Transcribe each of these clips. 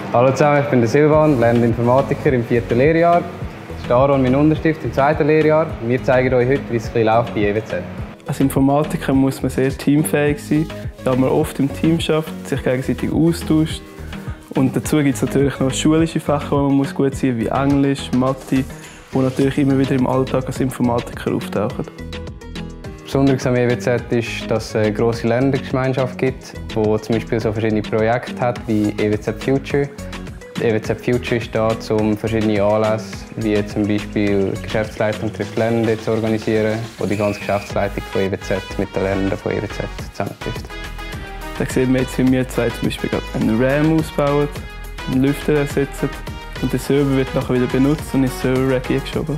Hallo zusammen, ich bin der Silvan, lernender Informatiker im 4. Lehrjahr. Das ist Aaron, mein Unterstift, im 2. Lehrjahr. Wir zeigen euch heute, wie es läuft bei EWZ. Als Informatiker muss man sehr teamfähig sein, da man oft im Team arbeitet, sich gegenseitig austauscht. Und dazu gibt es natürlich noch schulische Fächer, die man gut sein muss, wie Englisch, Mathe, die natürlich immer wieder im Alltag als Informatiker auftauchen. Besonders am EWZ ist, dass es eine grosse Lernengemeinschaft gibt, die zum Beispiel so verschiedene Projekte hat, wie EWZ Future. Die EWZ Future ist da, um verschiedene Anlässe, wie zum Beispiel Geschäftsleitung trifft Lernende zu organisieren, wo die ganze Geschäftsleitung von EWZ mit den Lernenden von EWZ zusammentrifft. Da sehen wir jetzt, wie wir zwei zum Beispiel einen RAM ausbauen, einen Lüfter ersetzen und der Server wird nachher wieder benutzt und ins Server-Rack geschoben.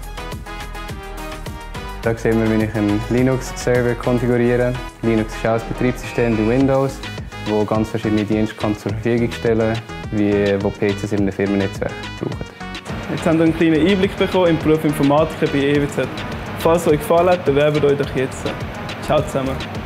Hier sehen wir, wie ich einen Linux-Server konfiguriere. Linux ist auch ein Betriebssystem bei Windows, das ganz verschiedene Dienste zur Verfügung stellen kann, wo PCs in einem Firmennetzwerk brauchen. Jetzt haben wir einen kleinen Einblick bekommen im Beruf Informatiker bei EWZ. Falls es euch gefallen hat, bewerbt euch doch jetzt. Ciao zusammen.